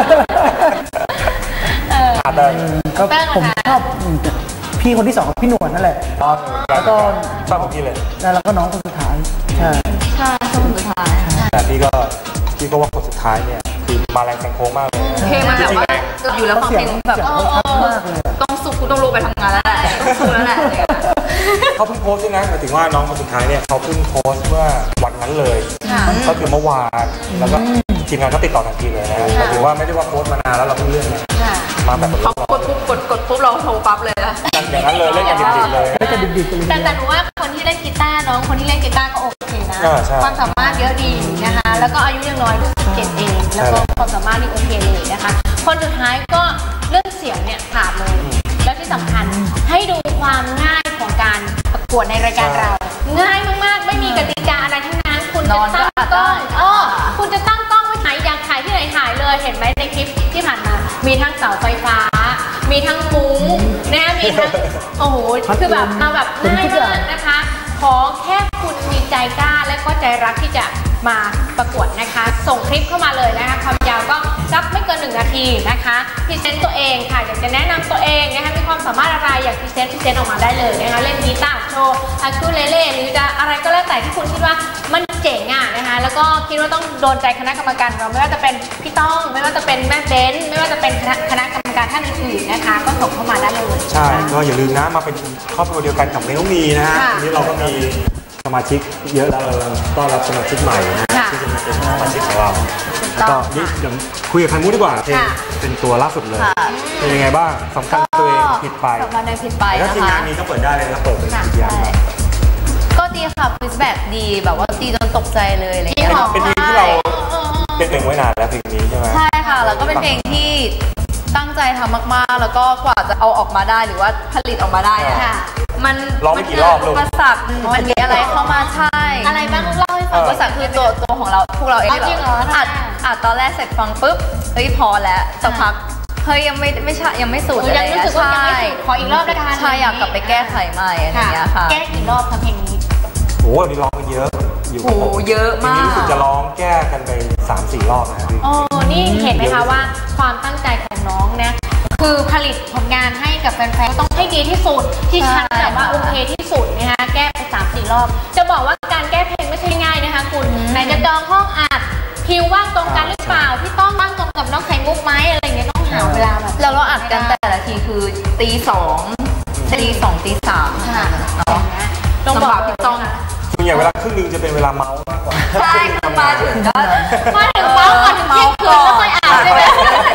แต่ก็ผมชอบพี่คนที่สองพี่หนวดนั่นแหละแล้วก็ชอบของพี่เลยแล้วก็น้องคนสุดท้ายใช่ใช่ชอบคนสุดท้ายแต่พี่ก็พี่ก็ว่าคนสุดท้ายเนี่ยคือมาแรงแซงโค้งมากเลยเพลงมันแบบว่าอยู่แล้วฟังเพลงแบบต้องสุกคุณต้องลงไปทำงานแล้วแหละต้องสุกแล้วแหละเขาเพิ่งโพสต์ด้วยนะหมายถึงว่าน้องคนสุดท้ายเนี่ยเขาเพิ่งโพสต์เมื่อวันนั้นเลยก็คือเมื่อวานแล้วก็ทีมงานก็ติดต่อทันทีเลยนะหมายถึงว่าไม่ได้ว่าโพสต์มานานแล้วเราเพิ่งเลื่อนมาแบบเขากดปุ๊บกดกดปุ๊บเราโทรปั๊บเลยนะอย่างนั้นเลยเล่นกันดิบๆเลยเล่นกันดิบๆแต่แต่หนูว่าคนที่เล่นกีตาร์น้องคนที่เล่นกีตาร์ก็โอเคนะความสามารถเยอะดีนะคะแล้วก็อายุยังน้อยเก็บเองแล้วก็ความสามารถนี่โอเคเลยนะคะคนสุดท้ายก็เรื่องเสียงเนี่ยผ่านเลยแล้วที่สำคัญให้ดูความง่ายของการประกวดในรายการเราง่ายมากๆไม่มีกติกาอะไรทั้งนั้นคุณจะตั้งกล้องเออคุณจะตั้งกล้องไว้ไหนอยากถ่ายที่ไหนถ่ายเลยเห็นไหมในคลิปที่ผ่านมามีทั้งเสาไฟฟ้ามีทั้งมุ้งนะมีทั้งโอ้โหคือแบบมาแบบง่ายมากนะคะขอแค่คุณมีใจกล้าและก็ใจรักที่จะมาประกวดนะคะส่งคลิปเข้ามาเลยนะคะความยาวก็สักไม่เกินหนึ่งนาทีนะคะพรีเซนต์ตัวเองค่ะอยากจะแนะนำตัวเองนะคะมีความสามารถอะไรอยากพรีเซนต์พรีเซนต์ออกมาได้เลยนะคะเล่นกีตาร์โชว์อะคูเลเล่หรือจะอะไรก็แล้วแต่ที่คุณคิดว่ามันเจ๋งอ่ะนะคะแล้วก็คิดว่าต้องโดนใจคณะกรรมการเราไม่ว่าจะเป็นพี่ต้องไม่ว่าจะเป็นแม่เบนไม่ว่าจะเป็นคณะคณะกรรมการท่านอื่นๆนะคะก็ส่งเข้ามาได้เลยใช่ก็อย่าลืมนะมาเป็นครอบครัวเดียวกันกับเมลมีนะฮะวันนี้เราก็มีสมาชิกเยอะแล้วเราต้อนรับสมาชิกใหม่นะที่จะมาเป็นสมาชิกของเราแล้วก็นี่เดี๋ยวคุยกับใครมู้ดีกว่าเพลงเป็นตัวล่าสุดเลยเป็นยังไงบ้างสำคัญตัวเองผิดไปสำคัญในผิดไปแล้วทีมงานนี้ก็เปิดได้เลยนะเปิดเป็นทีมงานก็ดีค่ะฟีดแบ็กดีแบบว่าดีจนตกใจเลยอะไรอย่างเงี้ยเป็นเพลงที่เราเป็นเพลงไว้นานแล้วเพลงนี้ใช่ไหมใช่ค่ะแล้วก็เป็นเพลงที่ตั้งใจทำมากๆแล้วก็กว่าจะเอาออกมาได้หรือว่าผลิตออกมาได้อะมันร้องไม่กี่รอบลูกอุปสรรคมันมีอะไรเข้ามาใช่อะไรบ้างเล่าให้ฟังอุปสรรคคือตัวตัวของเราพวกเราเองจริงเหรออัดอัดตอนแรกเสร็จฟังปุ๊บเฮ้ยพอแล้วสักพักเฮ้ยยังไม่ไม่ใช่ยังไม่สุดอะไรยังรู้สึกว่ายังไม่สุดขออีกรอบได้กันใช่อยากกลับไปแก้ไขใหม่อะไรอย่างเงี้ยค่ะแก้กี่รอบคะเพลงนี้โอ้มีร้องกันเยอะอยู่โอ้เยอะมากรู้สึกจะร้องแก้กันไป สามสี่ รอบนะพี่โอ้นี่เห็นไหมคะว่าความตั้งใจของน้องเนี่ยคือผลิตผลงานให้กับแฟนๆต้องให้ดีที่สุดที่ชัดแบบว่าโอเคที่สุดนะคะแก้ไป สามสี่ รอบจะบอกว่าการแก้เพลงไม่ใช่ง่ายนะคะคุณไหนจะจองห้องอัดคิวว่างตรงกันหรือเปล่าพี่ต้องว่างตรงกับน้องไข่มุกไหมอะไรอย่างเงี้ยต้องหาเวลาแบบแล้วเราอัดกันแต่ละทีคือตีสองตีสองตีสามค่ะเนาะต้องบอกพี่ต้องส่วนใหญ่เวลาครึ่งนึงจะเป็นเวลาเมาส์มากกว่าใช่คือมาถึงก็มาถึงเมาส์ก่อนถึงเที่ยงคืนแล้วค่อยอ่านใช่ไหม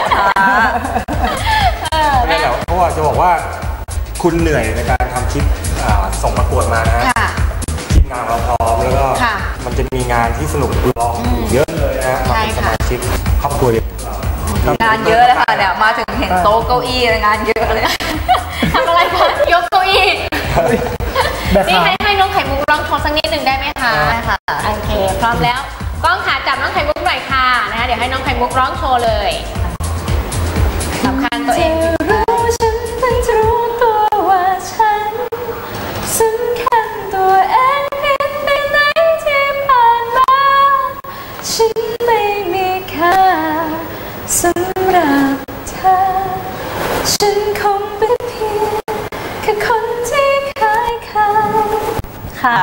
นี่แหละเพราะว่าจะบอกว่าคุณเหนื่อยในการทำคลิปส่งประกวดมานะฮะคลิปงานเราพร้อมแล้วก็มันจะมีงานที่สนุกรองเยอะเลยนะมาเป็นสมาชิกครอบครัวเดียวงานเยอะเลยค่ะเนี่ยมาถึงเห็นโต๊ะเก้าอี้งานเยอะเลยทำอะไรคะยกเก้าอี้นี่ให้ให้น้องไข่มุกร้องโชว์สักนิดหนึ่งได้ไหมคะค่ะโอเคพร้อมแล้วกล้องขาจับน้องไข่มุกหน่อยค่ะนะคะเดี๋ยวให้น้องไข่มุกร้องโชว์เลยสำคัญตัวเองรู้ฉันต้องรู้ตัวว่าฉันสำคัญตัวเองนิดในไหนที่ผ่านมาฉันไม่มีค่าสำหรับเธอฉันคงเป็นเพียงแค่คนที่ขายข่าวค่ะ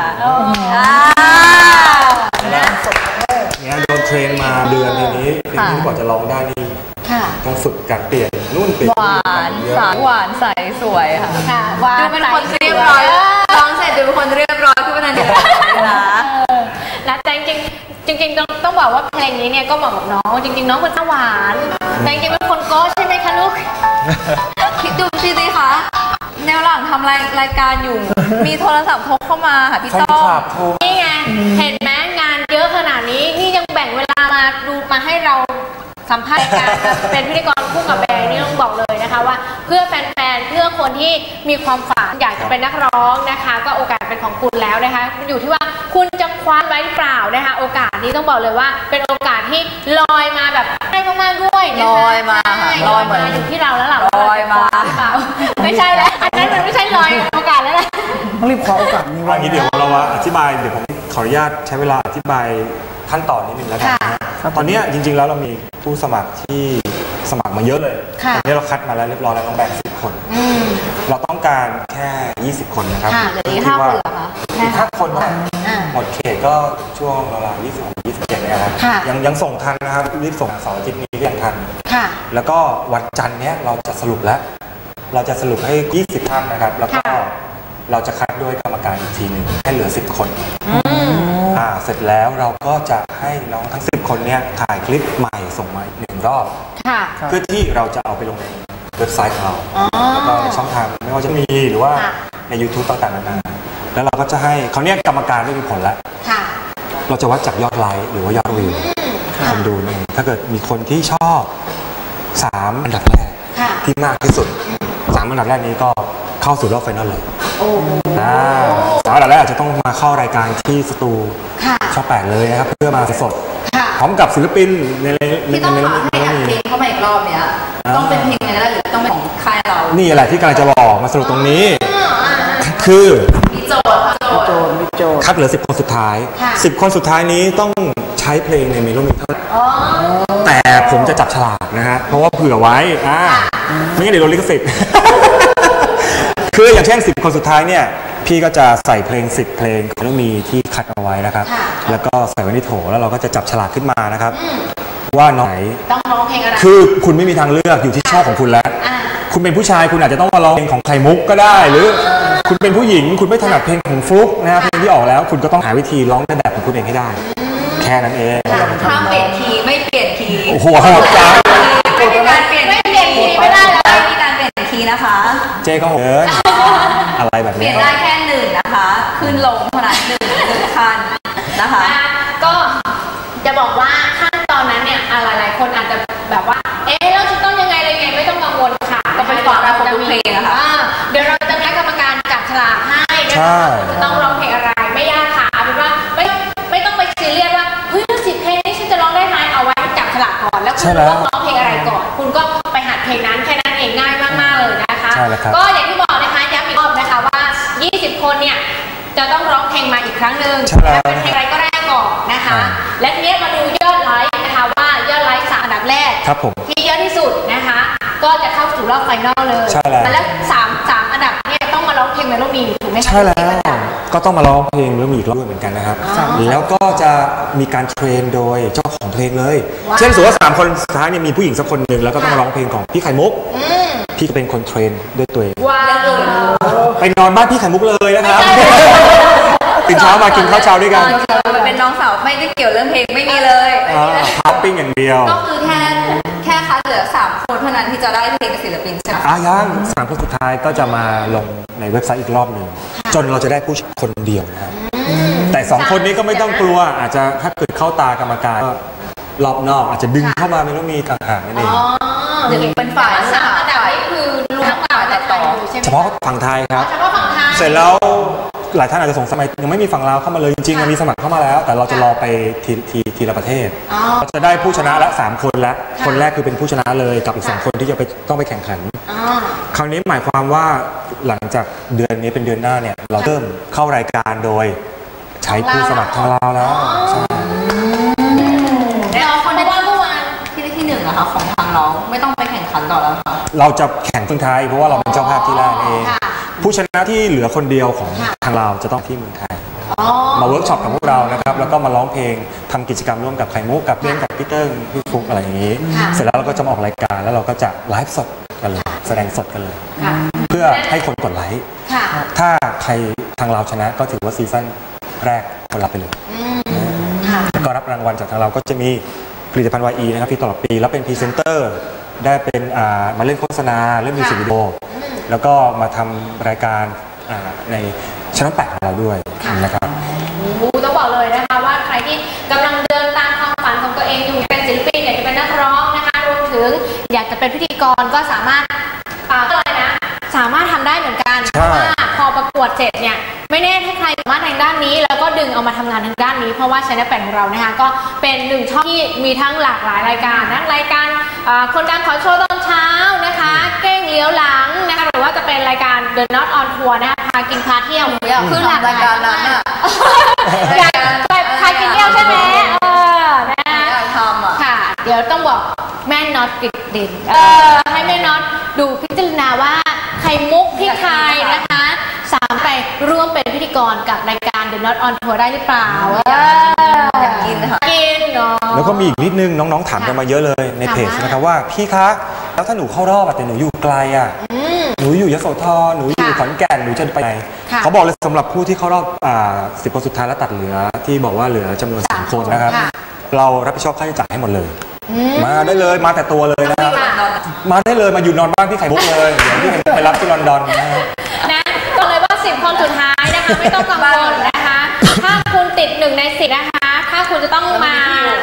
เนี่ยโดนเทรนมาเดือนนี้เพลงนี้กว่าจะร้องได้นี่ต้องฝึกการเปลี่ยนนู่นเปลี่ยนหวานสายหวานใสสวยค่ะดูเป็นคนเรียบร้อยร้องเสร็จดูเป็นคนเรียบร้อยขึ้นมาทันทีนะนะแต่จริงจริงๆต้องต้องบอกว่าเพลงนี้เนี่ยก็เหมาะกับน้องจริงๆน้องเป็นหวานแต่จริงๆเป็นคนโก้ใช่ไหมคะลูกคิดดูสิสิคะแนวหลังทำรายรายการอยู่มีโทรศัพท์โทรเข้ามาค่ะพี่ต้องนี่ไงเห็นไหมงานเยอะขนาดนี้นี่ยังแบ่งเวลามาดูมาให้เราสัมภาษณ์กันเป็นพิธีกรคู่กับแบร์นี่ต้องบอกเลยนะคะว่าเพื่อแฟนๆเพื่อคนที่มีความฝันอยากจะเป็นนักร้องนะคะก็โอกาสเป็นของคุณแล้วนะคะอยู่ที่ว่าคุณจะคว้าไว้หรือเปล่านะคะโอกาสนี้ต้องบอกเลยว่าเป็นโอกาสที่ลอยมาแบบได้มากๆด้วยลอยมาลอยมาอยู่ที่เราแล้วล่ะลอยมาไม่ใช่แล้วอันนั้นมันไม่ใช่ลอยโอกาสแล้วแหละต้องรีบคว้าโอกาสนี้ไว้เดี๋ยวเราว่าอธิบายเดี๋ยวผมขออนุญาตใช้เวลาอธิบายขั้นตอนนิดนึงแล้วกันนะตอนนี้จริงๆแล้วเรามีผู้สมัครที่สมัครมาเยอะเลยตอนนี้เราคัดมาแล้วเรียบร้อยแล้วต้องแบ่งสิบคนเราต้องการแค่ยี่สิบคนนะครับคิดว่าอีกห้าคนหมดเขตก็ช่วงเวลายี่สิบหก ยี่สิบเจ็ดนะครับยังยังส่งทันนะครับรีบส่งเสาร์อาทิตย์นี้ยังทันแล้วก็วันจันทร์เนี้ยเราจะสรุปแล้วเราจะสรุปให้ยี่สิบท่านนะครับแล้วก็เราจะคัดด้วยกรรมการอีกทีหนึ่งให้เหลือสิบคนอ่าเสร็จแล้วเราก็จะให้น้องทั้งสิบคนเนี้ยถ่ายคลิปใหม่ส่งมาอีกหนึ่งรอบเพื่อที่เราจะเอาไปลงในเว็บไซต์ของเราแล้วก็ในช่องทางไม่ว่าจะมีหรือว่าใน ยูทูบ ต่างๆนานาแล้วเราก็จะให้เขาเนี้ยกรรมการไม่มีผลแล้วเราจะวัดจากยอดไลค์หรือว่ายอดวิวคนดูนี่ถ้าเกิดมีคนที่ชอบสามอันดับแรกที่มากที่สุดสามอันดับแรกนี้ก็เข้าสู่รอบไฟนอลเลยอ่าสามอันดับแรกอาจจะต้องมาเข้ารายการที่สตูช่องแปดเลยนะครับเพื่อมาสดพร้อมกับศิลปินในที่ต้องขอให้อัดเพลงเข้ามาอีกรอบเนี้ยต้องเป็นเพลงอะไรหรือต้องเป็นของค่ายเรานี่แหละที่กำลังจะบอกมาสรุปตรงนี้คือมีโจทย์โจทย์มีโจทย์คัดเหลือสิบคนสุดท้ายสิบคนสุดท้ายนี้ต้องใช้เพลงในเมโลดี้เท่านั้นแต่ผมจะจับฉลากนะฮะเพราะว่าเผื่อไว้อ่าไม่งั้นเดี๋ยวโดนลิขสิทธิ์คืออย่างเช่นสิบคนสุดท้ายเนี่ยพี่ก็จะใส่เพลงสิบเพลงต้องมีที่คัดเอาไว้นะครับแล้วก็ใส่ไว้ในโถแล้วเราก็จะจับฉลากขึ้นมานะครับว่าน้องไหนต้องร้องเพลงอะไรคือคุณไม่มีทางเลือกอยู่ที่ชอบของคุณแล้วคุณเป็นผู้ชายคุณอาจจะต้องมาร้องเพลงของไข่มุกก็ได้หรือคุณเป็นผู้หญิงคุณไม่ถนัดเพลงของฟลุ๊กนะครับเพลงที่ออกแล้วคุณก็ต้องหาวิธีร้องในแบบของคุณเองให้ได้แค่นั้นเองห้ามเปลี่ยนคีย์ไม่เปลี่ยนคีย์โอ้โหโหดจังไม่มีการเปลี่ยนไม่เปลี่ยนคีย์ไม่ได้แล้วไม่มีการเปลี่ยนคีย์นะคะเจ๊ก็เกินอะไรแบบนี้เปลี่ยนได้แค่หนึ่งนะคะขึ้นลงเท่านั้นหนึ่งหนึ่งคันนะคะก็จะบอกว่าขั้นตอนนั้นเนี่ยหลายๆคนอาจจะแบบว่าเอ๊ะเราจะต้องยังไงอะไรไงไม่ต้องกังฉลากให้นะคะจะต้องร้องเพลงอะไรไม่ยากค่ะเอาเป็นว่าไม่ไม่ต้องไปซีเรียสว่าเฮ้ยสิบเพลงนี้ฉันจะร้องได้ไหมเอาไว้จับฉลากก่อนแล้วคุณต้องร้องเพลงอะไรก่อนคุณก็ไปหัดเพลงนั้นแค่นั้นเองง่ายมากๆเลยนะคะก็อย่างที่บอกนะคะย้ำอีกรอบนะคะว่ายี่สิบคนเนี่ยจะต้องร้องเพลงมาอีกครั้งหนึ่งเป็นเพลงอะไรก็ได้ก่อนนะคะและทีนี้มาดูยอดไลค์นะคะว่ายอดไลค์สามอันดับแรกที่เยอะที่สุดนะคะก็จะเข้าสู่รอบไฟนอลเลยแล้วสามสามอันดับเนี่ยต้องมาร้องเพลงเมโลดี้ถูกไหมคะใช่แล้วก็ต้องมาร้องเพลงเมโลดี้อีกรอบเหมือนกันนะครับแล้วก็จะมีการเทรนโดยเจ้าของเพลงเลยเช่นสมมติว่าสามคนสุดท้ายเนี่ยมีผู้หญิงสักคนหนึ่งแล้วก็ต้องมาร้องเพลงของพี่ไข่มุกพี่ก็เป็นคนเทรนด้วยตัวเองไปนอนบ้านพี่ไข่มุกเลยนะครับตื่นเช้ามากินข้าวเช้าด้วยกันเป็นน้องสาวไม่ได้เกี่ยวเรื่องเพลงไม่มีเลยพับปิ้งอย่างเดียวก็คือแค่แค่คัดเหลือสามคนเท่านั้นที่จะได้เพลงกับศิลปินใช่ไหมอ่ะยังสามคนสุดท้ายก็จะมาลงในเว็บไซต์อีกรอบหนึ่งจนเราจะได้ผู้คนเดียวนะครับแต่สองคนนี้ก็ไม่ต้องกลัวอาจจะถ้าเกิดเข้าตากรรมการก็รอบนอกอาจจะดึงเข้ามาไม่ต้องมีต่างหากนั่นเองหรือเป็นฝ่ายสามอันดับนี้คือรวมฝ่ายตัดต่อเฉพาะฝั่งไทยครับเฉพาะฝั่งไทยเสร็จแล้วหลายท่านอาจจะสงสัยยังไม่มีฝั่งลาวเข้ามาเลยจริงๆมีสมัครเข้ามาแล้วแต่เราจะรอไปทีทีทีละประเทศเราจะได้ผู้ชนะละสามคนแล้วคนแรกคือเป็นผู้ชนะเลยกับอีกสองคนที่จะไปต้องไปแข่งขันคราวนี้หมายความว่าหลังจากเดือนนี้เป็นเดือนหน้าเนี่ยเราเริ่มเข้ารายการโดยใช้ผู้สมัครทางลาวแล้วใช่แล้วคนได้เมื่อวานที่ได้ที่หนึ่งอะค่ะของทางเราไม่ต้องไปแข่งขันต่อแล้วค่ะเราจะแข่งสุดท้ายเพราะว่าเราเป็นเจ้าภาพที่แรกเองผู้ชนะที่เหลือคนเดียวของทางเราจะต้องที่เมืองไทยมาเวิร์กช็อปกับพวกเรานะครับแล้วก็มาร้องเพลงทำกิจกรรมร่วมกับไข่มุกกับเล่นกับพี่เติ้งพี่ฟุกอะไรอย่างนี้เสร็จแล้วเราก็จะมาออกรายการแล้วเราก็จะไลฟ์สดกันเลยแสดงสดกันเลยเพื่อให้คนกดไลค์ถ้าใครทางเราชนะก็ถือว่าซีซั่นแรกคนรับไปเลยก็รับรางวัลจากทางเราก็จะมีผลิตภัณฑ์ วาย อี นะครับที่ตลอดปีแล้วเป็นพรีเซนเตอร์ได้เป็นมาเล่นโฆษณาเล่นมิวสิกวิดีโอแล้วก็มาทำรายการในช่องแปดของเราด้วยนะครับต้องบอกเลยนะคะว่าใครที่กำลังเดินตามความฝันของตัวเองอยู่เป็นศิลปินอยากจะเป็นนักร้องนะคะรวมถึงอยากจะเป็นพิธีกรก็สามารถอะไรนะสามารถทำได้เหมือนกันเพราะว่าพอประกวดเสร็จเนี่ยไม่แน่ถ้าใครสามารถทางด้านนี้แล้วก็ดึงเอามาทำงานทางด้านนี้เพราะว่าช่องแปดของเรานะคะก็เป็นหนึ่งช่องที่มีทั้งหลากหลายรายการนะรายการคนดังขอโชว์ตอนเช้านะคะเก้งเลี้ยวหลังนะคะหรือว่าจะเป็นรายการ The Not on Tour นะคะพากินพาเที่ยวคือหลากหลายรายการนั้นอ่ะอยากไปพากินเที่ยวใช่ไหมเออนะทำอ่ะค่ะเดี๋ยวต้องบอกแม่น็อตกฤษดินเออให้แม่น็อตดูพิจารณาว่าไข่มุกพี่ไทยนะคะสามไปร่วมเป็นพิธีกรกับรายการ The Not on Tour ได้หรือเปล่าอยากกินค่ะกินเนาะแล้วก็มีอีกนิดนึงน้องๆถามกันมาเยอะเลยในเพจนะครับว่าพี่คะแล้วถ้าหนูเข้ารอบแต่หนูอยู่ไกลอ่ะหนูอยู่ยโสธรหนูอยู่ขอนแก่นหนูจะไปไหนเขาบอกเลยสำหรับผู้ที่เข้ารอบสิบคนสุดท้ายแล้วตัดเหลือที่บอกว่าเหลือจำนวนสามคนนะครับเรารับผิดชอบค่าใช้จ่ายให้หมดเลยมาได้เลยมาแต่ตัวเลยนะครับมาได้เลยมาอยู่นอนบ้านพี่ไข่มุกเลยเดี๋ยวพี่ไปรับที่ลอนดอนนะบอกเลยว่าสิบคนสุดท้ายนะคะไม่ต้องกังวลนะคะถ้าคุณติดหนึ่งในสิบนะคะถ้าคุณจะต้องมา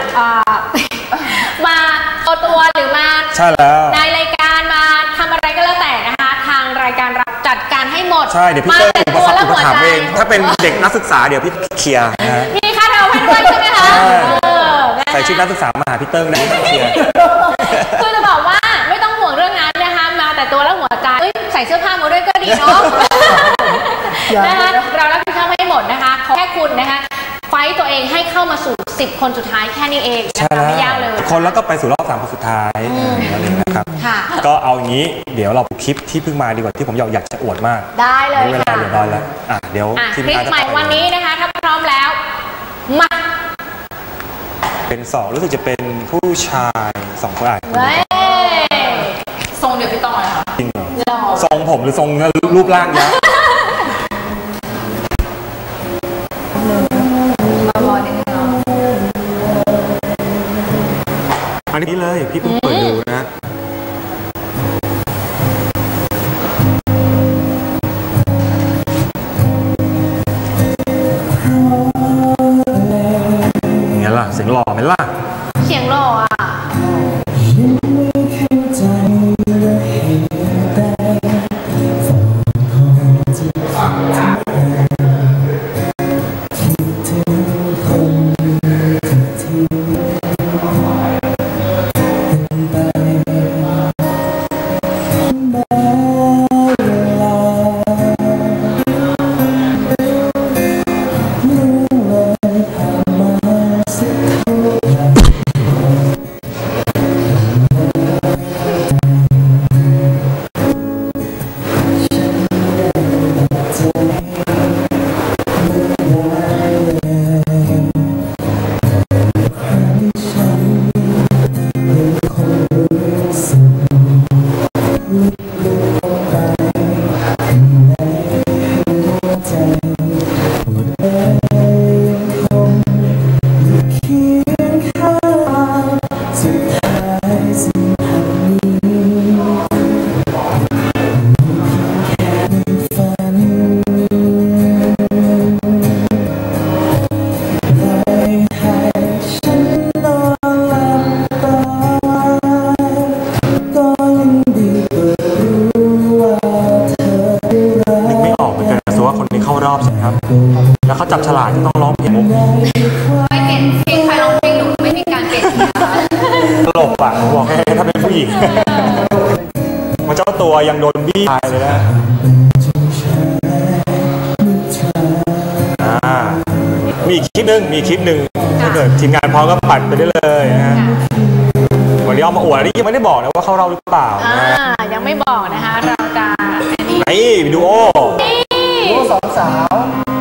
มาตัวตัวหรือมาใช่แล้วในรายการมาทำอะไรก็แล้วแต่นะคะทางรายการรับจัดการให้หมดใช่เดี๋ยวพี่เติ้ลอุปถัมภ์อุปถัมภ์เองถ้าเป็นเด็กนักศึกษาเดี๋ยวพี่เคลียร์นะพี่ค่าเทอมให้ด้วยใช่ไหมคะใส่ชุดนักศึกษามาหาพี่เติ้ลนะเคลียร์คือจะบอกว่าไม่ต้องห่วงเรื่องนั้นนะคะมาแต่ตัวและหัวใจใส่เสื้อผ้ามาด้วยก็ดีเนาะนะคะเรารับผิดชอบให้หมดนะคะแค่คุณนะคะไฟตัวเองให้เข้ามาสู่สิบคนสุดท้ายแค่นี้เองนะคะไม่ยากเลยคนแล้วก็ไปสู่รอบสามคนสุดท้ายอะไรนะครับก็เอาอย่างนี้เดี๋ยวเราคลิปที่เพิ่งมาดีกว่าที่ผมอยากอยากจะอวดมากได้เลยเวลาเหลือน้อยแล้วอ่ะเดี๋ยวคลิปใหม่วันนี้นะคะถ้าพร้อมแล้วมาเป็นสองรู้สึกจะเป็นผู้ชายสองคนอ่ะทรงเดี๋ยวพี่ต้องอะไรคะจริงทรงผมหรือทรงรูปร่างนะอันนี้เลยพี่เพิ่งเปิดดูนะไงล่ะเสียงหล่อไหมล่ะเสียงหล่ออ่ะเข้ารอบใช่ไหมครับแล้วเขาจับฉลากที่ต้องร้องเพลงมุกไม่เปลี่ยนเพลงใครร้องเพลงหนูไม่มีการเปลี่ยนตลกอ่ะผมบอกให้ถ้าเป็นผู้หญิงมันเจ้าตัวยังโดนบี้ตายเลยนะมีคลิปหนึ่งมีคลิปหนึ่งถ้าเกิดทีมงานพร้อมก็ปัดไปได้เลยนะฮะวันนี้เอามาอวดนี่ยังไม่ได้บอกนะว่าเข้ารอบหรือเปล่านะยังไม่บอกนะคะเราจะไอ้ดูโอดูโอสองสาว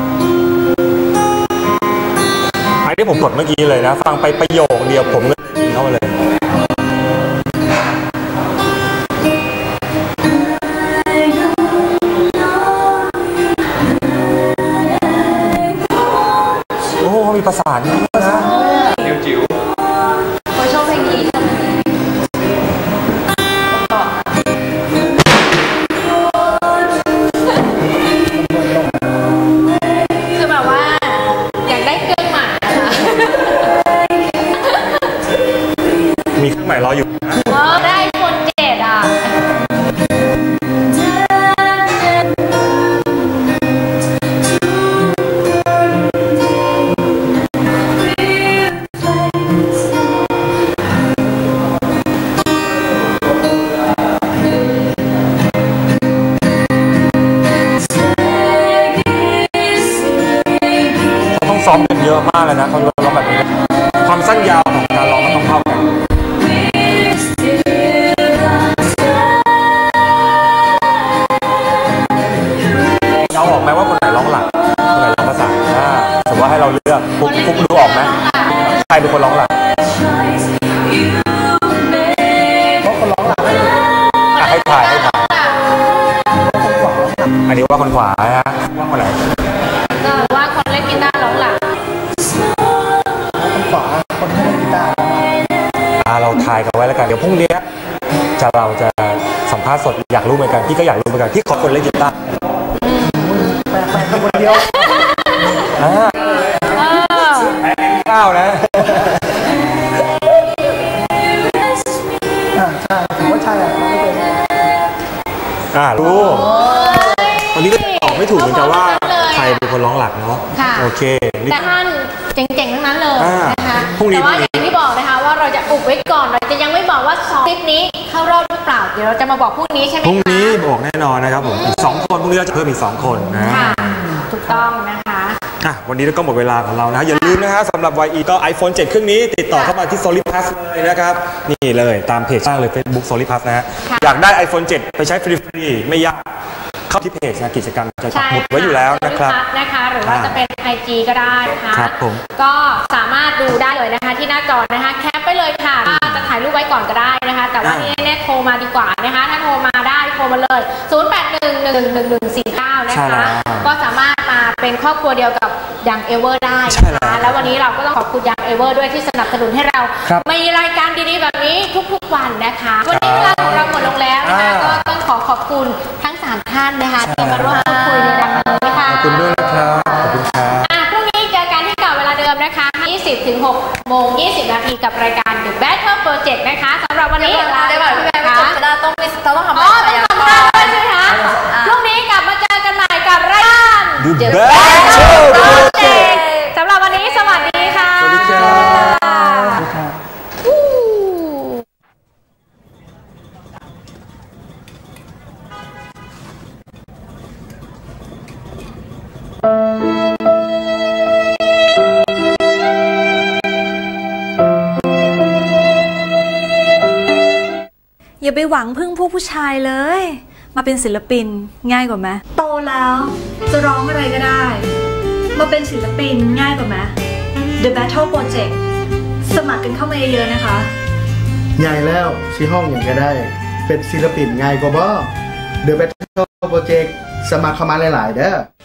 ไอ้ที่ผมกดเมื่อกี้เลยนะฟังไปประโยคเดียวผมก็เข้ามาเลยโอ้มีประสานนะจิ๋วจิ๋วเขาชอบเพลงนี้คือแบบว่าอยากได้เครื่องหมายนะคะมีเครื่องหมายรออยู่ได้คนเจ็ดอ่ะซ้อมกันเยอะมากเลยนะเขาร้องแบบนี้ความสั้นยาวของการร้องมันต้องเท่ากันเราออกไหมว่าคนไหนร้องหลักคนไหนร้องภาษาถ้าสมมติว่าให้เราเลือกปุ๊บปุ๊บดูออกไหมใครเป็นคนร้องหลักเพราะคนร้องหลักให้ถ่ายให้ถ่ายอันนี้ว่าคนขวาฮะว่าคนไหนก็ว่าคนเล่นกีตาร์ร้องหลักคนขวาคนที่เล่นกีตาร์เราทายกันไว้แล้วกันเดี๋ยวพรุ่งนี้จะเราจะสัมภาษณ์สดอยากรู้เหมือนกันพี่ก็อยากรู้เหมือนกันพี่ขอคนเล่นกีตาร์แปลกแปลกคนเดียวอ่าข้าวนะอ่าใช่ถือว่าใช่อ่ะอ่ารู้ตอนนี้ก็ตอบไม่ถูกเหมือนกันว่าใครเป็นคนร้องหลักเนาะโอเคแต่ท่านเจ๋งๆทั้งนั้นเลยนะคะแต่ว่าอย่างที่บอกนะคะว่าเราจะอุบไว้ก่อนเราจะยังไม่บอกว่าสองคลิปนี้เข้ารอบหรือเปล่าเดี๋ยวเราจะมาบอกพรุ่งนี้ใช่ไหมคะพรุ่งนี้บอกแน่นอนนะครับผมอีกสองคนพรุ่งนี้เราจะเพิ่มอีกสองคนนะถูกต้องนะคะอ่ะวันนี้ก็หมดเวลาของเรานะอย่าลืมนะฮะสำหรับ วาย อี ก็ ไอโฟน เจ็ด เครื่องนี้ติดต่อเข้ามาที่ Solid Plus เลยนะครับนี่เลยตามเพจเลย Facebook Solid Plus นะฮะอยากได้ ไอโฟน เจ็ด ไปใช้ฟรีๆไม่ยากเข้าที่เพจนะกิจกรรมจะปักหมุดไว้อยู่แล้วนะครับนะคะหรือว่าจะเป็น ไอ จี ก็ได้ค่ะครับผมก็สามารถดูได้เลยนะคะที่หน้าจอนะคะแคปไปเลยค่ะจะถ่ายรูปไว้ก่อนก็ได้นะคะแต่ว่านี่แน่โทรมาดีกว่านะคะถ้าโทรมาได้โทรมาเลยศูนย์ แปด หนึ่ง หนึ่ง หนึ่ง หนึ่ง สี่ เก้านะคะก็สามารถมาเป็นครอบครัวเดียวกับยังเอเวอร์ได้นะคะแล้ววันนี้เราก็ต้องขอบคุณยังเอเวอร์ด้วยที่สนับสนุนให้เรามีรายการดีๆแบบนี้ทุกๆวันนะคะวันนี้เวลาของเราหมดลงแล้วนะคะก็ต้องขอขอบคุณทั้งสามท่านนะคะที่มาร่วมพูดคุยในวันนี้ค่ะขอบคุณด้วยนะครับขอบคุณครับพรุ่งนี้เจอกันที่เก่าเวลาเดิมนะคะยี่สิบถึงหกโมงยี่สิบนาทีกับรายการ The Battle Project นะคะสำหรับวันนี้ลาไปก่อนพี่แม่ค่ะจะต้องมีเราต้องทำอะไรต้องทำได้ใช่ไหมคะพรุ่งนี้กลับมาเจอกันใหม่กับรายการ The Battle Project สำหรับวันนี้สวัสดีค่ะสวัสดีครับอย่าไปหวังพึ่งผู้ผู้ชายเลยมาเป็นศิลปินง่ายกว่าไหมโตแล้วจะร้องอะไรก็ได้มาเป็นศิลปินง่ายกว่าไหม The Battle Project สมัครกันเข้ามาเยอะๆนะคะใหญ่แล้วซีห้องอย่างก็ได้เป็นศิลปินง่ายกว่าบ่ The Battle Project สมัครเข้ามาหลายๆเด้อ